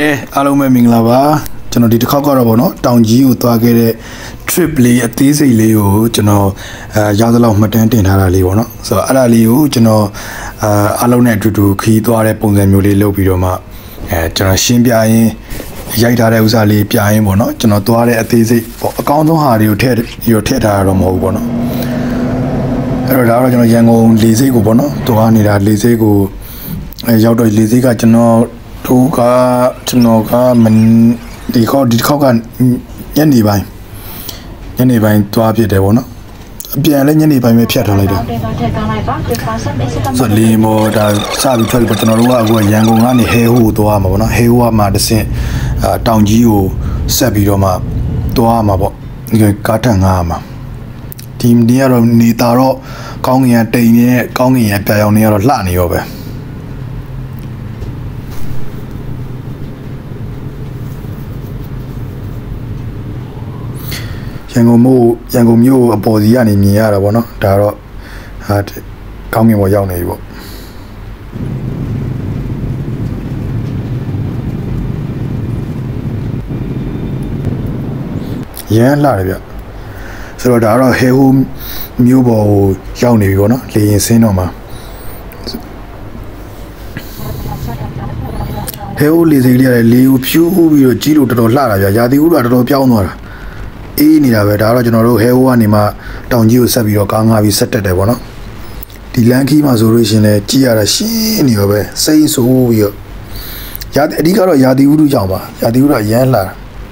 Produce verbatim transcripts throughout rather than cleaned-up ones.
အားလုံးပဲမင်္ဂလာပါကျွန်တော်ဒီတစ်ခေါက်ကတော့ဗောနော်တောင်ကြီးကိုသွားခဲ့တဲ့ trip လေးအသေးစိတ်လေးကိုကျွန်တော်အဲရောက်သလောက်မှတ်တမ်းတင်ထားတာလေးဗောနော်ဆိုတော့အဲ့ဒါလေးကိုကျွန်တော်အာအားလုံးနဲ့အတူတူခီးသွားတဲ့ပုံစံမျိုးလေးလုပ်ပြီးတော့မှအဲကျွန်တော်ရှင်းပြရင်းရိုက်ထားတဲ့ဥစ္စာလေးပြရင်းဗောနော်ကျွန်တော်သွားတဲ့အသေးစိတ်ဗောအကောင်းဆုံးဟာတွေကိုထည့်ပြီးတော့ထည့်ထားရတော့မဟုတ်ဘူးဗောနော်အဲ့တော့ဒါတော့ကျွန်တော်ရန်ကုန်လေဆိပ်ကိုဗောနော်သွားနေတာလေဆိပ်ကိုအဲရောက်တော့လေဆိပ်ကကျွန်တော်တို့ကကျွန်တော်ကမဒီခေါက်ဒီခေါက်ကညနေပိုင်းညနေပိုင်းသွားဖြစ်တယ်ဗောနော်အပြန်လဲညနေပိုင်းပဲဖြတ်ထားလိုက်တယ်ဆိုလီမောဒါစပြီးထွက်ပြီးကျွန်တော်တို့ကအခုရန်ကုန်ကနေဟဲဟိုသွားမှာဗောနော်ဟဲဟိုကမှတစ်ဆင့်တောင်ကြီးကိုဆက်ပြီးတော့မှသွားမှာဗောဒီကားထန်ငါမှာဒီနေ့ကတော့နေတာတော့ကောင်းငင်ရတိမ်နဲ့ကောင်းငင်ရပြာရောင်နေရတော့လှနေရောပဲရန်ကုန်မြို့ရန်ကုန်မြို့အပေါ်စီကနေမြင်ရတာဗောနော်ဒါတော့ဟာကောင်းငင်ပေါ်ရောက်နေပြီဗောရမ်းလာတယ်ဗျဆိုတော့ဒါတော့ဟဲဟိုမြို့ပေါ်ကိုရောက်နေပြီဗောနော်လေရင်ဆင်းတော့မှာဟဲဟိုလေစိတ်လေးရတယ်လေကိုဖြူးပြီးတော့ကြီးလို့တော်တော်လှတာဗျရာသီဥတုကတော်တော်ပြောင်းသွားတာအေးနေတာပဲဒါတော့ကျွန်တော်တို့ဟဲဟိုကနေမှတောင်ကြီးကိုဆက်ပြီးတော့ကားငါပြီးဆက်တက်တယ်ဗောနော်ဒီလမ်းခီးမှာဆိုလို့ရှင်လဲကြည့်ရတာရှင်းနေရောပဲစိတ်ဆိုးပြီးတော့ရာအဓိကတော့ရာသီဥတုကြောင့်ပါရာသီဥတုကရမ်းလှတာ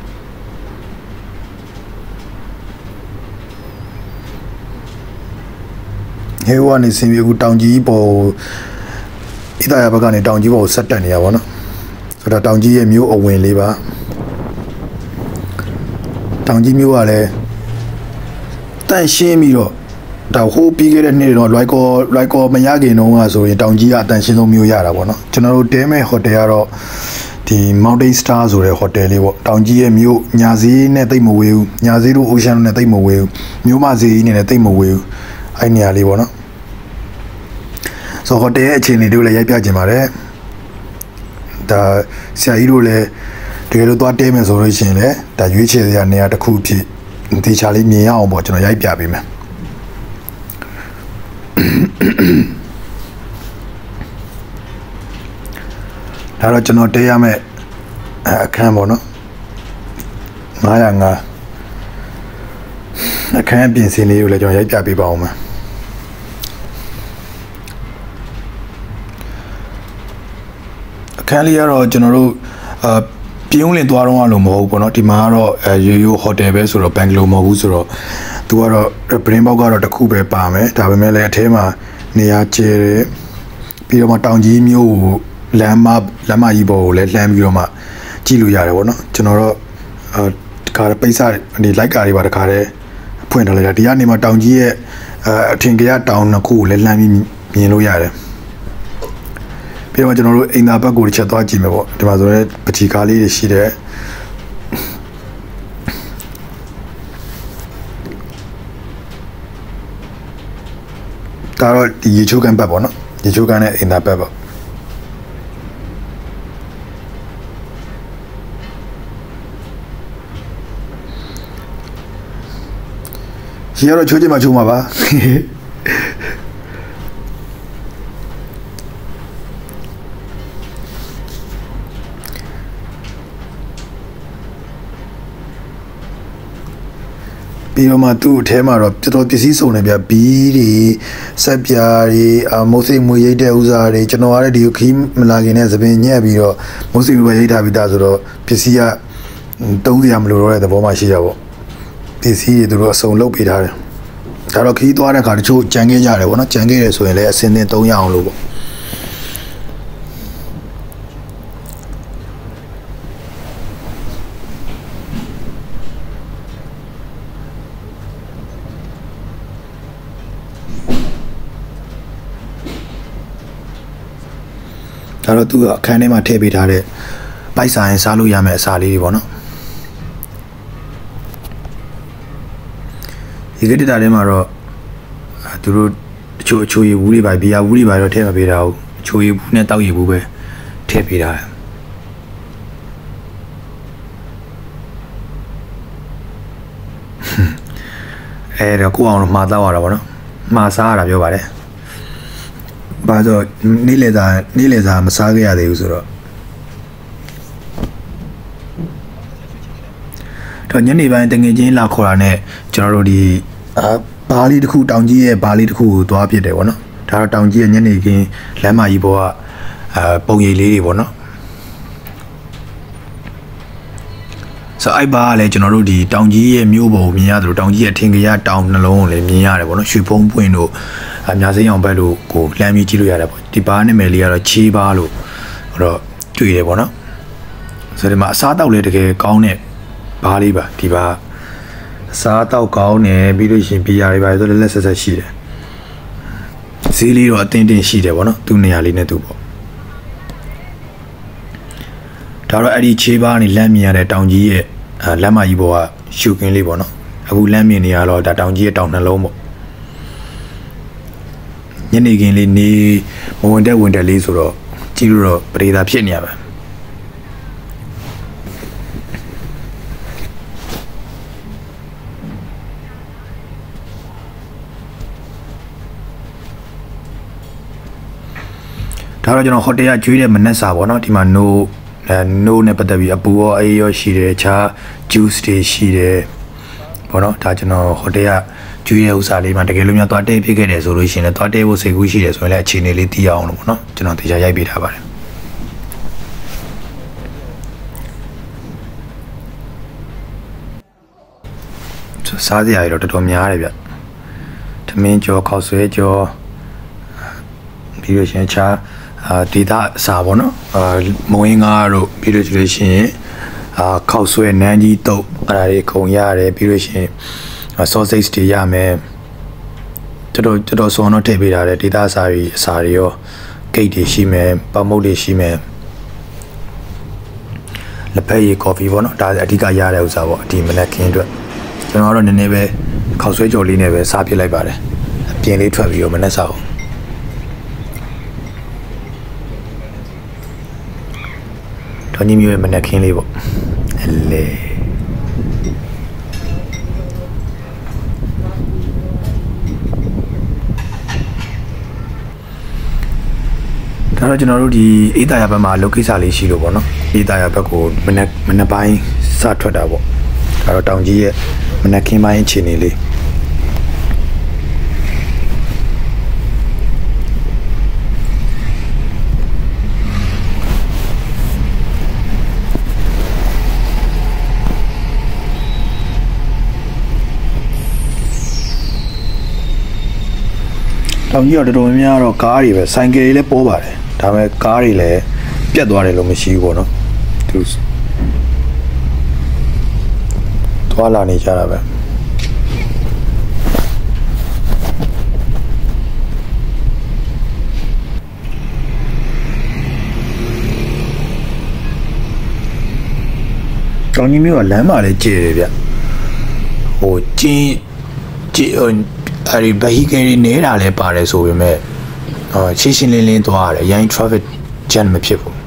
ဟဲဟိုကနေဆင်းပြီးအခုတောင်ကြီးပေါ်ဣဒယာဘက်ကနေတောင်ကြီးပေါ်ကိုဆက်တက်နေရပါတော့ဆိုတော့တောင်ကြီးရဲ့မြို့အဝင်လေးပါတောင်ကြီးမြို့ကလည်းတန့်ရှင်းပြီးတော့ဒါဟိုးပြီးခဲ့တဲ့နေ့တော့လွိုက်ကောလွိုက်ကောမရခင်တုန်းကဆိုရင်တောင်ကြီးကအတန့်ရှင်းဆုံးမြို့ရတာပေါ့နော်ကျွန်တော်တို့တဲမဲ့ဟိုတယ်ကတော့ဒီ Mountain Star ဆိုတဲ့ဟိုတယ်လေးပေါ့တောင်ကြီးရဲ့မြို့ညာဈေးနဲ့တိတ်မဝေးဘူးညာဈေးတို့ Ocean နဲ့တိတ်မဝေးဘူးမြို့မဈေးကြီးနဲ့တိတ်မဝေးဘူးအဲ့နေရာလေးပေါ့နော်ဆိုဟိုတယ်ရဲ့အခြေအနေတွေကိုလည်းရိုက်ပြချင်ပါတယ်ဒါဆရာကြီးတို့လည်းတကယ်လို့သွားတဲမယ်ဆိုလို့ရှိရင်လည်းဒါရွေးချယ်စရာနေရာတစ်ခုဖြစ်ဒီချာလေးမြင်ရအောင်ပေါ့ကျွန်တော်ရိုက်ပြပေးမယ်ဒါတော့ကျွန်တော်တဲရမယ့်အခန်းပေါ့နော်ငါးရာငါးအခန်းပြင်ဆင်လေးကိုလည်းကျွန်တော်ရိုက်ပြပေးပါအောင်မယ်အခန်းလေးကတော့ကျွန်တော်တို့အာပြင်းဦးလင်သွားတော့လို့မဟုတ်ဘူးပေါ့နော်ဒီမှာကတော့ရိုးရိုးဟိုတယ်ပဲဆိုတော့ဘန်ဂလိုမဟုတ်ဘူးဆိုတော့သူကတော့ဘရင်းဘောက်ကတော့တစ်ခုပဲပါမယ်ဒါပေမဲ့လည်းအထဲမှာနေရာကျဲတယ်ပြီးတော့မှတောင်ကြီးမြို့လမ်းမလမ်းမကြီးပေါ်ကိုလည်းလှမ်းပြီးတော့မှကြည့်လို့ရတယ်ပေါ့နော်ကျွန်တော်တော့ဒီကားပိတ်စဒီလိုက်ကားတွေပါတခါတည်းဖွင့်ထားလိုက်တာဒီကနေမှတောင်ကြီးရဲ့အထင်ကရတောင်နှစ်ခုကိုလည်းလှမ်းပြီးမြင်လို့ရတယ်ပြီးတော့ကျွန်တော်တို့အိမ်သာဘက်ကိုတစ်ချက်သွားကြည့်မယ်ပေါ့ဒီမှာဆိုရဲပထီကားလေးတွေရှိတယ်ဒါတော့ဒီရေချိုးကန်ဘက်ပေါ့နော်ရေချိုးကန်နဲ့အိမ်သာဘက်ပေါ့ရေကတော့ချိုးချင်မှချိုးမှာပါပြီးတော့မှသူ့အထဲမှာတော့တော်တော်ပစ္စည်းစုံနေပြဘီးတွေဆက်ပြားတွေအမုတ်စိတ်မွေရိတ်တဲ့ဥစားတွေကျွန်တော်ကလည်းဒီခီးမလာခင်နဲ့သပင်ညက်ပြီးတော့မုတ်စိတ်မွေရိတ်ထားပြီးသားဆိုတော့ပစ္စည်းကတုံးစရာမလိုတော့တဲ့သဘောမှရှိတာပေါ့ပစ္စည်းတွေသူတို့အစုံလုပ်ပေးထားတယ်ဒါတော့ခီးသွားတဲ့အခါတချို့ကြံခဲ့ကြတယ်ပေါ့နော်ကြံခဲ့တယ်ဆိုရင်လည်းအစင်းသင်းသုံးရအောင်လို့ပေါ့ဒါတော့သူကအခန်းထဲမှာထည့်ပေးထားတဲ့ပိုက်စာရင်စားလို့ရမယ့်အစာလေးတွေပေါ့နော်ဒီကတိတာထဲမှာတော့သူတို့တချို့အချိုရည်ဘူးတွေပါဘီယာဘူးတွေပါတော့ထည့်မပေးတာဘူးအချိုရည်ဘူးနဲ့တောက်ရည်ဘူးပဲထည့်ပေးတာတော့ကိုအောင်မှာတော့ရတာပေါ့နော်မှာစားရတာပြောပါတယ်ဘာလို့နေ့လေသာနေ့လေသာမစားခဲ့ရသေးဘူးဆိုတော့တော့ညနေပိုင်းတငယ်ချင်းလာခေါ်တာနဲ့ကျွန်တော်တို့ဒီအာဘာလီတစ်ခုတောင်ကြီးရဲ့ဘာလီတစ်ခုကိုသွားပြစ်တယ်ပေါ့နော်ဒါတော့တောင်ကြီးရဲ့ညနေခင်းလမ်းမကြီးပေါ်ကအာပုံရိပ်လေးတွေပေါ့နော်ဆိုအိုက်ပါကလည်းကျွန်တော်တို့ဒီတောင်ကြီးရဲ့မြို့ပေါ်ကိုမြင်ရသလိုတောင်ကြီးရဲ့ထင်ကြရတောင်နှလုံးကိုလည်းမြင်ရတယ်ပေါ့နော်ရွှေဖုံးပွင့်တို့အများစိမ်းအောင်ဘက်တို့ကိုလှမ်းပြီးကြည့်လို့ရတယ်ပေါ့ဒီဘာနာမည်လေးကတော့ချေးပါလို့တော့တွေ့တယ်ပေါ့နော်ဆိုတော့ဒီမှာအစားတောက်လည်းတကယ်ကောင်းတဲ့ဘာလေးပါဒီဘာအစားတောက်ကောင်းတယ်ပြီးလို့ရှိရင်ဘီယာတွေပါဆိုလည်းလက်ဆက်ဆက်ရှိတယ်ဈေးလေးတော့အတင်းတင်းရှိတယ်ပေါ့နော်သူ့နေရာလေးနဲ့သူ့ပေါ့ဒါတော့အဲ့ဒီချေးပါနေလမ်းမြင်ရတဲ့တောင်ကြီးရဲ့လမ်းမကြီးပေါ်ကရှုခင်းလေးပေါ့နော်အခုလမ်းမြင်နေရတော့ဒါတောင်ကြီးရဲ့တောင်နှလုံးပေါ့ညနေခင်းလေးနေမဝင်တဲ့ဝင်တဲ့လေးဆိုတော့ကြည့်လို့တော့ပရိသာဖြစ်နေရပါဒါတော့ကျွန်တော်ဟိုတယ်ကကျွေးတဲ့မနက်စာပေါ့နော်ဒီမှာ no အဲ no နဲ့ပတ်သက်ပြီးအပူရောအေးရောရှိတယ်ခြား juice တွေရှိတယ်ပေါ့နော်ဒါကျွန်တော်ဟိုတယ်ကကျွေးတဲ့ဥစ္စာလေးမှာတကယ်လို့များသွားတဲဖြစ်ခဲ့တယ်ဆိုလို့ရှိရင်လည်းသွားတဲဖို့စိတ်ကူးရှိတယ်ဆိုရင်လည်းအခြေအနေလေးသိအောင်လို့ပေါ့နော်ကျွန်တော်တရားရိုက်ပေးထားပါတယ်စားစရာတွေတော့တော်တော်များတယ်ဗျထမင်းကြောခောက်ဆွဲကြောပြီးလို့ရှိရင်ခြားအာဒေတာစာပေါ့နော်အာမဝင်းကားတို့ပြီးလို့ရှိရင်အာခောက်ဆွဲနန်းကြီးတုပ်အဲ့ဒါတွေခုံရတယ်ပြီးလို့ရှိရင် sausage တွေရမယ်တော်တော်တော်တော်စုံတော့ထည့်ပေးထားတယ်ဒေတာစာတွေအစာတွေရောဂိတ်တွေရှိမယ်ပေါမုတ်တွေရှိမယ်လက်ဖက်ရည် coffee ပေါ့နော်ဒါအဓိကရတဲ့ဥစ္စာပေါ့ဒီမနက်ခင်းအတွက်ကျွန်တော်ကတော့နည်းနည်းပဲခောက်ဆွဲကြော်လေးနဲ့ပဲစားပြစ်လိုက်ပါတယ်အပြင်လေးထွက်ပြီးတော့မနက်စာအောင်တော်ကြီးမျိုးရဲ့မနက်ခင်းလေးပေါ့အလေဒါတော့ကျွန်တော်တို့ဒီအေးတာရဘက်မှာလောကိစ္စလေးရှိလို့ပေါ့နော်အေးတာရဘက်ကိုမနက်မနက်ပိုင်းစထွက်တာပေါ့ဒါတော့တောင်ကြီးရဲ့မနက်ခင်းပိုင်းအခြေအနေလေးတောင်ကြီးတော့တော်တော်များများတော့ကားတွေပဲဆိုင်ကယ်တွေလည်းပေါ်ပါတယ်ဒါပေမဲ့ကားတွေလည်းပြတ်သွားတယ်လို့မရှိဘူးပေါ့နော်သူသွားလာနေကြတာပဲတောင်ကြီးမြို့ကလမ်းမလေးကျယ်တယ်ဗျဟိုကျင်းကျင်းအဲ့ဒီဗဟီကယ်တွေနေတာလည်းပါတယ်ဆိုပေမဲ့အာရှင်းရှင်းလင်းလင်းသွားရတယ်ရိုင်း traffic jam မဖြစ်ဘူး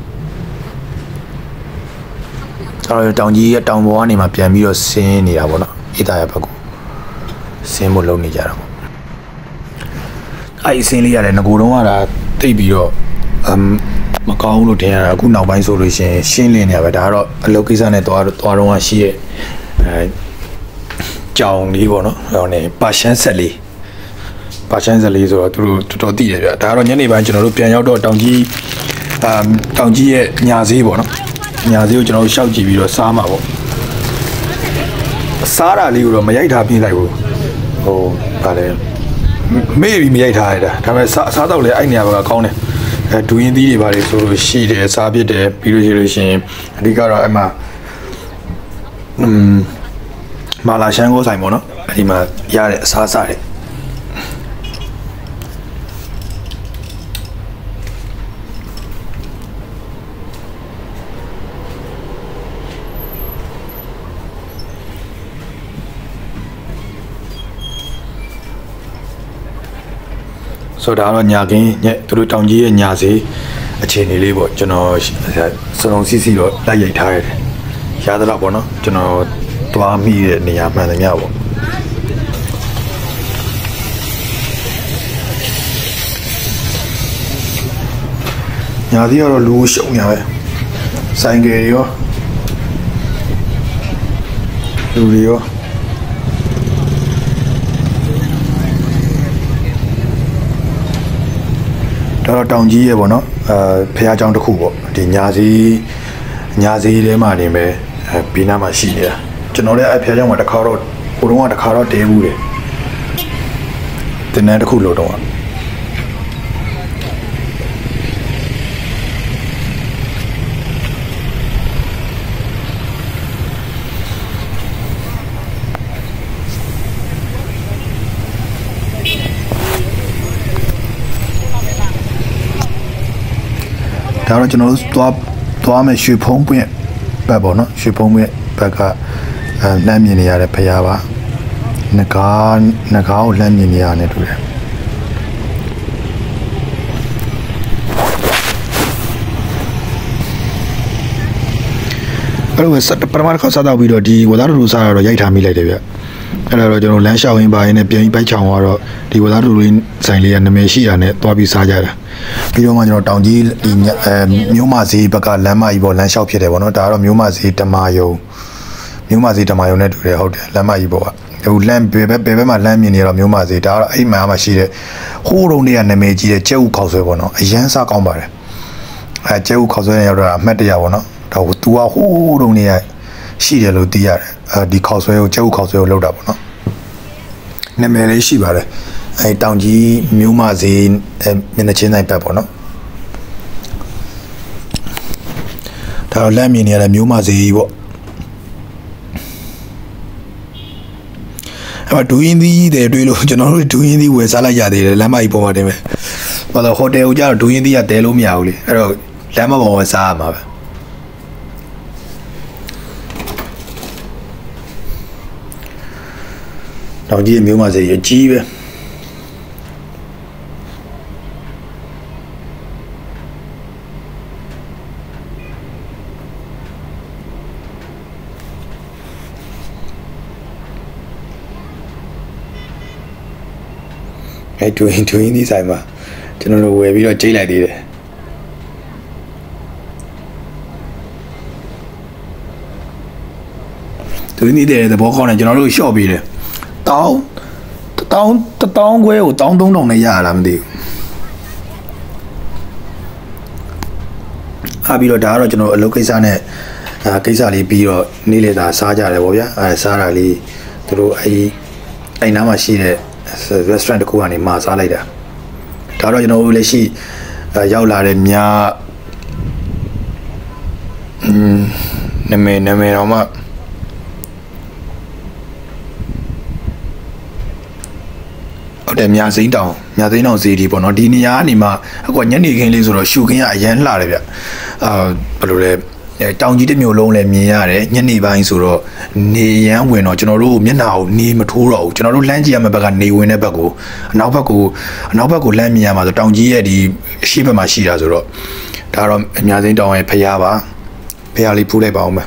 အဲ့တော့တောင်ကြီးရဲ့တောင်ပေါ်ကနေမှပြန်ပြီးတော့ဆင်းနေတာပေါ့နော်အေးတာရဘက်ကိုဆင်းဖို့လုပ်နေကြတာပေါ့အဲ့အဆင်းလေးရတယ်ငကိုတုံးကဒါတိတ်ပြီးတော့အမ်မကောင်းလို့ထင်ရတာအခုနောက်ပိုင်းဆိုလို့ရှိရင်ရှင်းလင်းနေရပဲဒါကတော့အလုပ်ကိစ္စနဲ့သွားသွားတော့ရှိရဲ့အဲကြောင်လေးပေါ့နော်ဟိုနေပါရှန်ဆက်လေးပါရှန်ဆက်လေးဆိုတော့သူတို့တော်တော်သိတယ်ဗျဒါကတော့ညနေပိုင်းကျွန်တော်တို့ပြန်ရောက်တော့တောင်ကြီးအမ်တောင်ကြီးရဲ့ညာဈေးပေါ့နော်ညာဈေးကိုကျွန်တော်တို့ရှောက်ကြည့်ပြီးတော့စားမှာပေါ့စားတာလေးကိုတော့မရိုက်ထားပြလိုက်ဘူးဟိုဗာလဲမေ့ပြီးမရိုက်ထားရတာဒါပေမဲ့စားစားတော့လေအဲ့နေရာကကောင်းတယ်အဲဒူရင်သီးတွေပါလေဆိုလို့ရှိတယ်စားပြစ်တယ်ပြီးလို့ရှိလို့ရှိရင်အဓိကတော့အဲ့မှာอืมမာလာရှန်ကိုဆိုင်ပေါ့နော်အဲ့ဒီမှာရတဲ့အစားအစာတွေဆိုတော့ညာကင်းညသူတို့တောင်ကြီးရဲ့ညာစီအခြေအနေလေးပေါ့ကျွန်တော်စလုံးစီစီတော့လိုက်ရိုက်ထားရတယ်ရသလားပေါ့နော်ကျွန်တော်သွားမိတဲ့နေရာမှန်တယ်များပေါ့ nhà thì ở lúa sống nhà vậy sai nghề đi ó lúa đi ó đó là trong gì vậy nó phải trong được khu bộ thì nhà gì nhà gì đấy mà đi về bị nam mà xí đấy cho nó đấy phải trong mà đặc khảo rồi普通话đặc khảo rồi để bù đấy thế này được khu lúa đâu ạ đó là cho nó toa toa mấy suy phong bún bè bò nó suy phong bún bè cả làm gì này phải à ba nè cá nè cá làm gì này này thôi cái lúc sát phần mà khó sát đâu video đi qua đó rồi sao rồi giải tham mi lại đấy vậy cái đó rồi cho nó lén sao hình bài này biến bài chào rồi đi qua đó rồi sai liền này mấy xí này toa bị sao vậy video mà cho nó đào gì đi miêu ma gì bác cả làm mai bộ làm sao phía đấy bọn nó đã rồi miêu ma gì đam mai yêu miêu ma gì đam mai yêu này tụi họ làm mai bộ yêu làm bé bé bé bé mà làm gì này rồi miêu ma gì đã rồi ấy mà mà xí đấy hồ đông này này mấy gì đấy chế u khảo số bọn nó yên sa cao bài đấy chế u khảo số này rồi mất đi à bọn nó đầu tua hồ đông này xí đấy lâu đi à đi khảo số chế u khảo số lâu đã bọn nó này mấy cái xí bài đấy ai tao chỉ miêu ma gì mình là trên này phải bọn nó đó là mình là miêu ma gì bộ mà đối với để đối luôn cho nó đối với về sao lại giờ thì làm ai bỏ đấy mà mà là hotel cho đối với giờ để luôn miêu đi rồi làm mà bỏ sao mà tao chỉ miêu ma gì chỉ vậy cái truyền truyền đi xài mà cho nên là về bây giờ chơi lại đi đấy truyền đi để để bỏ con này cho nó được shop đi đấy tao tao tao tao quê của tao đông đông này giờ làm gì à bây giờ đã rồi cho nó lúc cái sao này à cái sao thì bây giờ ní lệ đã xa ra rồi bố nhá à xa ra thì tụi ai ai nắm mà xí đấy restaurant của anh mà sao lại đó đó rồi cho nó lấy xí giao lại để nhà nằm mê nằm mê đó mà ở đây nhà dính đâu nhà dính đâu gì thì bọn nó đi nhà này mà còn nhớ đi cái này rồi sưu cái nhà dán lại vậy à rồi trong chỉ để nhiều lâu này mình nhà đấy nhân đi vài số rồi nề nhà quên nó cho nó luôn nhân nào nề mà thu rồi cho nó luôn lên chỉ mà bác nề quên này bác cô nào bác cô nào bác cô lên nhà mà trong chỉ thì ship mà xí ra rồi đó rồi nhà dính đâu này phải à ba phải à đi phụ lại bảo mà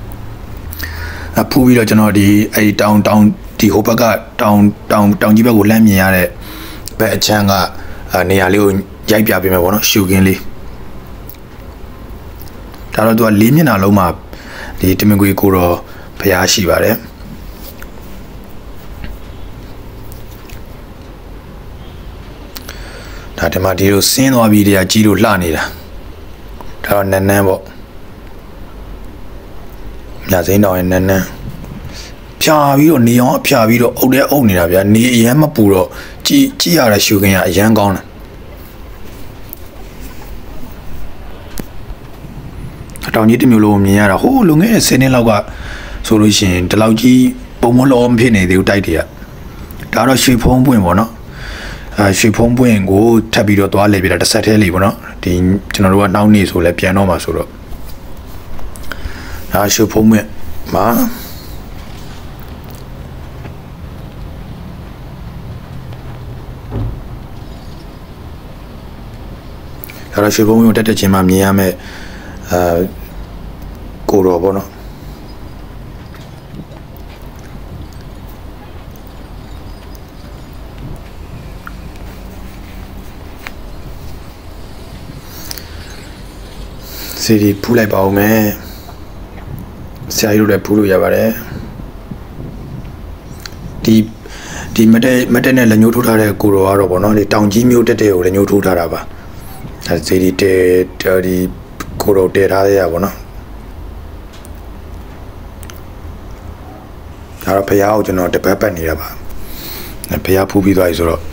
à phụ bây giờ cho nó đi ai trong trong thì hộp bác trong trong trong chỉ bác cô lên nhà đấy bé chàng à nề liệu giải bia bên mà bọn nó sưu kiến đi đó là tôi liếm như nào lâu mà thì tụi mình quy cố rồi phải à xí vào đấy đó thì mà đi rồi xin vào bị thì chỉ rồi la này đó đó nên nên bộ nhà xin đâu nên nên phía bị rồi nhiều phía bị rồi ốc đấy ốc này là phía nhiều em mà bù rồi chỉ chỉ là sưu cái nhà yên con này trong những cái miêu lô mình nhà là hô luôn ấy xem nên lâu cả số đối diện từ lâu chỉ bốn mươi lô phía này đều tay thì à đó là suy phong bùn bọn nó à suy phong bùn của thay vì đó toa lấy bị là sát thế liền bọn nó thì cho nó luôn nấu nỉ số lấy piano mà số đó đó suy phong bùn mà đó là suy phong bùnတက်trên mà mình nhà mẹ cô rồi bọn nó စီဒီဖူးလိုက်ပါဦးမယ်ဆရာကြီးတို့လည်းဖူးလို့ရပါတယ်ဒီဒီမတဲ့မတဲ့နဲ့လက်ညှိုးထိုးထားတဲ့ကိုတော်ကတော့ဗောနော်ဒီတောင်ကြီးမျိုးတက်တဲ့ကိုလက်ညှိုးထိုးထားတာပါအဲစီဒီတဲဒီကိုတော်တဲထားရပါဗောနော်အဲ့တော့ဖះကိုကျွန်တော်တပတ်ပတ်နေတာပါဖះဖူးပြီးသွားပြီဆိုတော့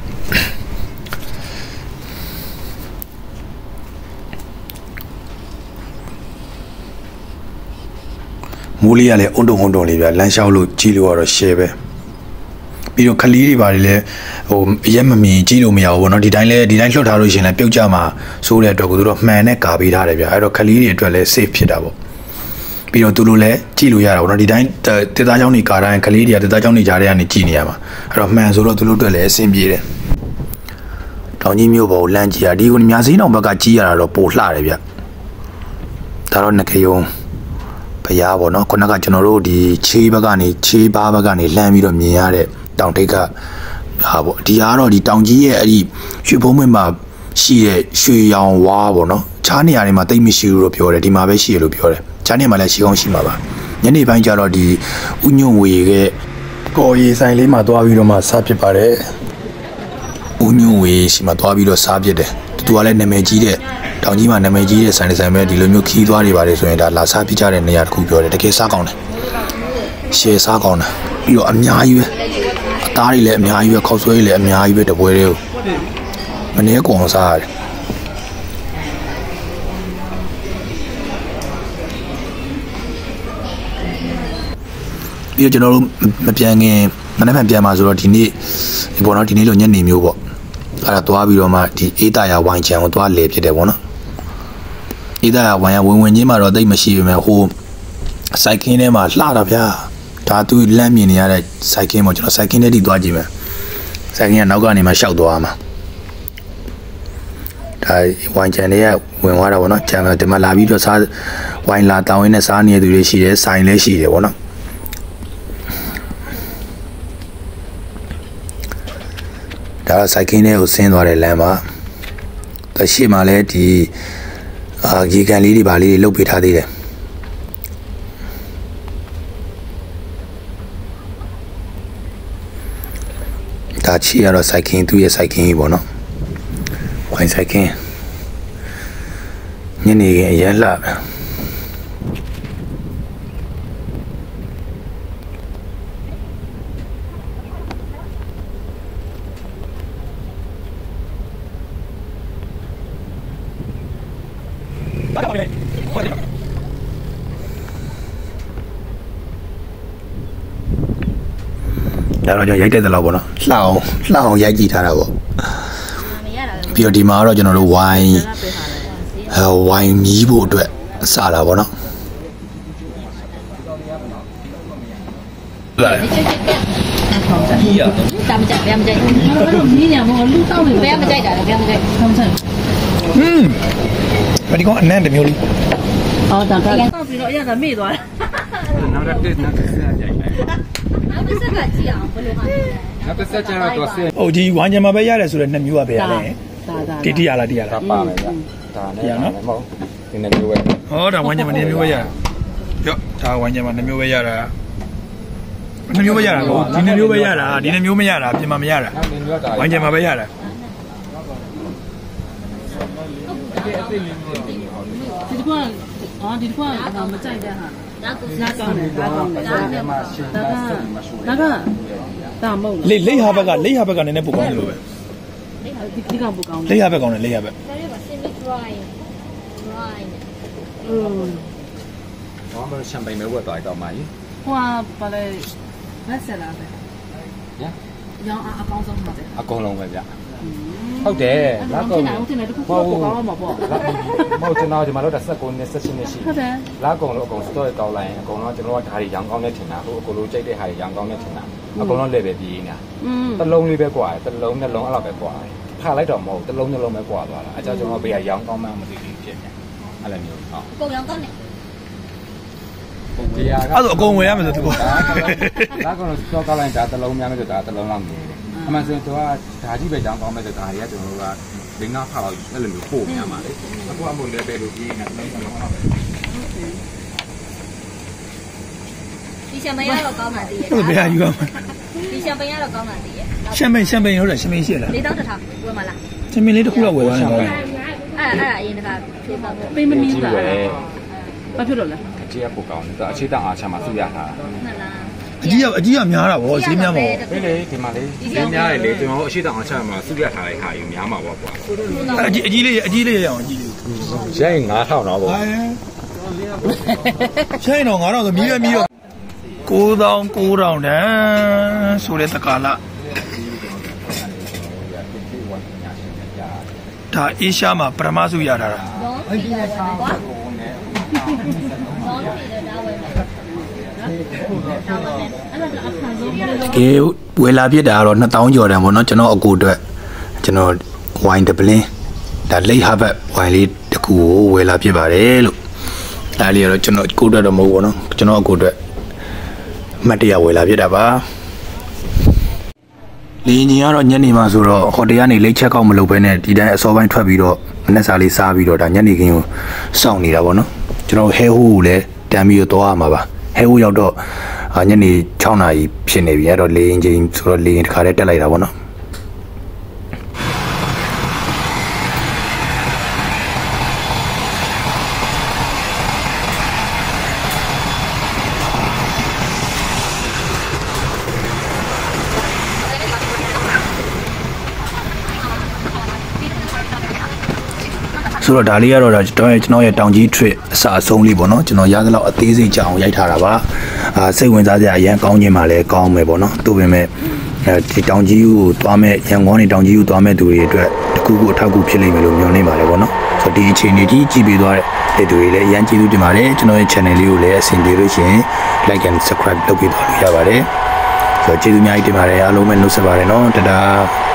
မိုးလေးကလည်းအုံတုံအုံတုံလေးဗျလမ်းလျှောက်လို့ကြီးလို့ကတော့ share ပဲပြီးတော့ခလီးတွေပါတယ်လေဟိုရက်မမြင်ကြီးလို့မရဘူးဗောနော်ဒီတိုင်းလဲဒီတိုင်းလွှတ်ထားလို့ရှင်လဲပြုတ်ကြမှာစိုးတဲ့အတွက်ကိုသူတို့မှန်နဲ့ကာပေးထားတယ်ဗျအဲ့တော့ခလီးတွေအတွက်လဲ safe ဖြစ်တာဗောပြီးတော့သူတို့လည်းကြည့်လို့ရတာဗောနော်ဒီတိုင်းတေသားချောင်းတွေကာတိုင်းခလီးတွေကတေသားချောင်းတွေကြားထဲကနေကြည့်နေရမှာအဲ့တော့မှန်ဆိုတော့သူတို့အတွက်လည်းအဆင်ပြေတယ်တောင်ကြီးမြို့ပေါ်ကိုလမ်းကြည့်ရဒီကိုမြာစင်းအောင်ဘက်ကကြီးရတာတော့ပိုလှတယ်ဗျဒါတော့ငကေယုံဖျားပေါ့နော်ခုနကကျွန်တော်တို့ဒီချေးဘက်ကနေချေးဘားဘက်ကနေလှမ်းပြီးတော့မြင်ရတဲ့တောင်ထိပ်ကဟာပေါ့ဒီကတော့ဒီတောင်ကြီးရဲ့အဲ့ဒီရွှေဘုံမွေမှာရှိတဲ့ရွှေရောင်ဝါးပေါ့နော်ခြားနေရာတွေမှာတိတ်မရှိဘူးလို့ပြောတယ်ဒီမှာပဲရှိရလို့ပြောတယ်ခြားနေရာမှာလည်းရှိကောင်းရှိမှာပါညနေပိုင်းကျတော့ဒီဥညွန့်ဝေရဲ့ကော်ရီဆိုင်လေးမှာသွားပြီးတော့မှစားဖြစ်ပါတယ်ဥညွန့်ဝေရှိမှာသွားပြီးတော့စားဖြစ်တယ်သူကလည်းနာမည်ကြီးတဲ့တောင်ကြီးမှာနာမည်ကြီးတဲ့ဆိုင်ဆိုင်ပဲဒီလိုမျိုးခီးသွားတွေပါတယ်ဆိုရင်ဒါလာစားပြကြတဲ့နေရာတစ်ခုပြောတယ်တကယ်စားကောင်းတယ်ရှယ်စားကောင်းတယ်ပြီးတော့အများကြီးပဲအသားတွေလည်းအများကြီးပဲခောက်ဆွဲတွေလည်းအများကြီးပဲတပွဲတွေကိုမနေ့ကအောင်စားရတယ်ပြီးတော့ကျွန်တော်တို့မပြန်ခင်မနေ့ကပြန်มาဆိုတော့ဒီနေ့ဘောနော်ဒီနေ့လိုညနေမျိုးပေါ့အဲ့ဒါသွားပြီးတော့မှဒီအေးတာရဝိုင်းချံကိုသွားလေဖြစ်တယ်ပေါ့နော်အေးတာရဝိုင်းရဝင်ဝင်ချင်းမှာတော့တိတ်မရှိပေမဲ့ဟိုစိုက်ခင်းထဲမှာလှတာဗျာဒါသူလမ်းမြင်နေရတဲ့စိုက်ခင်းပေါ့ကျွန်တော်စိုက်ခင်းထဲထိသွားကြည့်မယ်စိုက်ခင်းကနောက်ကနေမှရှောက်သွားမှာဒါဝိုင်းချံတွေကဝင်သွားတာပေါ့နော်ချံဒီမှာလာပြီးတော့စားဝိုင်းလာတောင်းရင်းနဲ့စားနေတဲ့သူတွေရှိတယ်ဆိုင်လည်းရှိတယ်ပေါ့နော်ဒါစိုက်ခင်းထဲကိုဆင်းသွားတဲ့လမ်းမှာတရှိမှလည်းဒီအာရေကန်လေးတွေပါလေးတွေလုတ်ပေးထားသေးတယ်ဒါချီရတော့စိုက်ခင်းသူ့ရဲ့စိုက်ခင်းကြီးပေါ့နော်ဝိုင်းစိုက်ခင်းညနေခင်းအရင်လှပဲဒါတော့ကျွန်တော်ရိုက်တဲ့တလောက်ပေါ့နော်လှအောင်လှအောင်ရိုက်ကြည့်ထားတာပေါ့ပြီးတော့ဒီမှာတော့ကျွန်တော်တို့ဝိုင်းဟိုဝိုင်းမီးဖို့အတွက်စတာပေါ့နော်လာတမ်းကြက်ပြန်ကြက်အဲ့လိုမီးညာမလူတောက်နေပြန်မကြိုက်တာပြန်မကြိုက်ဆမ်းဆမ်းဟင်းဘာဒီကောင်အနံ့တမျိုးလေးဟောတာကတောက်ပြီးတော့အရသာမေ့သွားတယ်နောက်တစ်နောက်တစ်ဆက်ကြိုက်တယ်နောက်တစ်ဆက်ကကြည့်အောင်ဘယ်လိုမှနောက်တစ်ဆက်ကျတော့တော့ဆင်းဟိုဒီဝိုင်းချင်မှာပဲရတယ်ဆိုတော့နှစ်မျိုးပါပဲရတယ်တီတီရလားတီရလားပါမယ်ဗျဒါနဲ့နော်မဟုတ်ဒီနှစ်မျိုးပဲဟောဒါဝိုင်းချင်မှာနှစ်မျိုးပဲရပြောဒါဝိုင်းချင်မှာနှစ်မျိုးပဲရတာနှစ်မျိုးပဲရတာပေါ့ဒီနှစ်မျိုးပဲရတာဒီနှစ်မျိုးမရတာပြင်မှာမရတာဝိုင်းချင်မှာပဲရတာဒီကွာအော်ဒီကွာမကြိုက်တဲ့ဟာနာကောင်းတယ်နာကောင်းတယ်ဒါကဒါကဒါမဟုတ်လေလိတ်ဟာဘက်ကလိတ်ဟာဘက်ကနည်းနည်းပိုကောင်းတယ်လို့ပဲလိတ်ဟာဒီကောင်ပိုကောင်းတယ်လိတ်ဟာဘက်ကောင်းတယ်လိတ်ဟာဘက် dry dry อืมဘာမှရှမ်ပိန်မဲဝတ်သွားတော့မှကြီးဟိုကဘာလဲမက်ဆလာပဲညရောင်းအကောင်းဆုံးပါတယ်အကုန်လုံးပဲဗျဟုတ်တယ်လာကုန်ဟုတ်တယ်တခုခုပိုကောင်းမှာပေါ့မဟုတ်ကျွန်တော်ဒီမှာတော့ဆက်ကုန်နဲ့ဆက်ရှင်နေရှိဟုတ်တယ်လာကုန်လို့အကုန်စတော့တောင်းလိုက်ရင်အကုန်လုံးကျွန်တော်ကဓာတ်ရောင်ကောင်းနဲ့ထင်တာဟိုအကုန်လုံးကြိုက်တဲ့ဟာရောင်ကောင်းနဲ့ထင်တာအကုန်လုံး level ပြေးနေတာတလုံးလေးပဲกว่าတလုံးနှလုံးအဲ့လိုပဲกว่าဖာလိုက်တော့မဟုတ်တလုံးနှလုံးပဲกว่าသွားတာအကြောင်းကျွန်တော်ဘေးကရောင်ကောင်းမှမသိဘူးဖြစ်နေအဲ့လိုမျိုးဟုတ်ပုံရောင်ကောင်းနေအဲ့ဒါအကုန်ဝယ်ရမယ်ဆိုသူကလာကုန်လို့တော့ကောင်းလိုက်တာတလုံးများမယ်ဆိုတာတလုံးလောက်နေတယ်အမှန်ဆိုရင်သူကဓာကြီးပဲကြောင်းကောင်းမဲ့ဆိုတာတွေကကျွန်တော်တို့က零啊怕到那里面破面嘛嘞，那我们那边路边那那那那。 你小朋友都搞嘛的？ 这个别还有吗？ 你小朋友都搞嘛的？ 下面下面有点下面些了。 你当着他，我嘛啦。 下面你都过来我了。 哎哎，人家推翻过。 背么名字啊？ဘာဖြစ်လို့လဲအကြီးကပိုကောင်းတယ်။အချစ်တအားချမှာစုရထားတာမှန်လားအကြီးကအကြီးကများတာဗောဈေးများဗော။ဒီလေဒီမှာလေဈေးများတယ်လေကျွန်တော်အချစ်တအားချမှာစုရထားတဲ့ခါယူများမှာပေါ့ကွာအကြီးအကြီးလေးအကြီးလေးရအောင်အကြီးလေး။ရိုင်းငါးထောင်တော့ဗောချိုင်းတော့ငါတော့ဆိုမြည်ရမြည်တော့ကိုးသောင်းကိုးထောင်တန်းဆိုတဲ့တကာလဒါအေရှားမှာပရမစုရတာလားလုံးပြီလားကွာလုံးပြီလားဒါဝယ်မယ်ဒါဝယ်မယ်အဲ့ဒါအခါဆုံးတကယ်ဝယ်လာပြစ်တာကတော့နှစ်သောင်းကျော်တန်ပေါ့နော်ကျွန်တော်အကူအတွက်ကျွန်တော်ဝိုင်းတပလင်းဒါလိတ်ဟာဘတ်ဝိုင်းလေးတစ်ခုကိုဝယ်လာပြစ်ပါတယ်လို့ဒါလေးကတော့ကျွန်တော်ကိုအတွက်တော့မဟုတ်ဘူးနော်ကျွန်တော်အကူအတွက်မှတ်တရဝယ်လာပြစ်တာပါလင်းကြီးကတော့ညနေမှဆိုတော့ဟိုတယ်ကနေလိတ်ချက်ကောက်မလုပ်ဘဲနဲ့ဒီတိုင်းအစောပိုင်းထွက်ပြီးတော့မနေ့စာလေးစားပြီးတော့ဒါညနေခင်းကိုစောင့်နေတာပေါ့နော်ကျွန်တော်ဟဲဟိုးကိုလည်းတမ်းပြီးတော့သွားရမှာပါဟဲဟိုးရောက်တော့ညနေ၆နာရီဖြစ်နေပြီအဲ့တော့လေရင်ချင်းဆိုတော့လေရင်တစ်ခါတည်းတက်လိုက်တာပေါ့နော်ဆိုတော့ဒါလေးကတော့ကျွန်တော်ရဲ့ကျွန်တော်ရဲ့တောင်ကြီး trip အစအဆုံးလေးပေါ့နော်ကျွန်တော်ရသလောက်အသေးစိတ်ကြအောင်ရိုက်ထားတာပါအာစိတ်ဝင်စားစရာအရင်ကောင်းခြင်းမှလည်းကောင်းမယ်ပေါ့နော်သို့ပေမဲ့အဲဒီတောင်ကြီးကိုသွားမဲ့ရန်ကုန်နေတောင်ကြီးကိုသွားမဲ့သူတွေအတွက်တခုခုအထောက်အကူဖြစ်လိမ့်မယ်လို့မျှော်လင့်ပါတယ်ပေါ့နော်ဆိုတော့ဒီအခြေအနေကြီးကြည့်ပြီးသွားတဲ့သူတွေလည်းအရင်ကျေးဇူးတင်ပါတယ်ကျွန်တော်ရဲ့ channel လေးကိုလည်းအဆင်ပြေလို့ရှိရင် like and subscribe လုပ်ပြီးသွားလို့ရပါတယ်ဆိုတော့ကျေးဇူးအများကြီးတင်ပါတယ်အားလုံးပဲနှုတ်ဆက်ပါတယ်နော်တဒါ